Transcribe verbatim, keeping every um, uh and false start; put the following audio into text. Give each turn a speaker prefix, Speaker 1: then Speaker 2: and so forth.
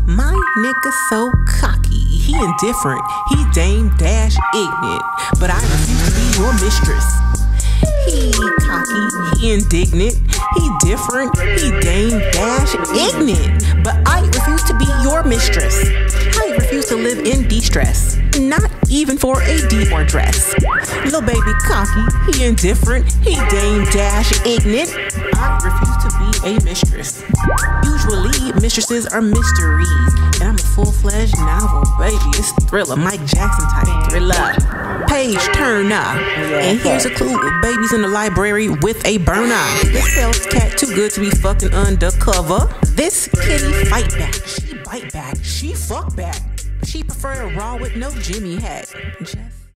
Speaker 1: My nigga so cocky, he indifferent, he dame dash ignorant, but I refuse to be your mistress. He cocky, he indignant, he different, he dame dash ignorant, but I refuse to be your mistress. I refuse to live in distress, not even for a Dior dress. Lil baby cocky, he indifferent, he dame dash ignorant, I refuse to be a mistress. Usually mistresses are mysteries, and I'm a full-fledged novel, baby. It's thriller, Mike Jackson type thriller. Page turn up, and here's a clue: baby's in the library with a burner. This house cat too good to be fucking undercover. This kitty fight back, she bite back, she fuck back. She prefer a raw with no Jimmy hat. Just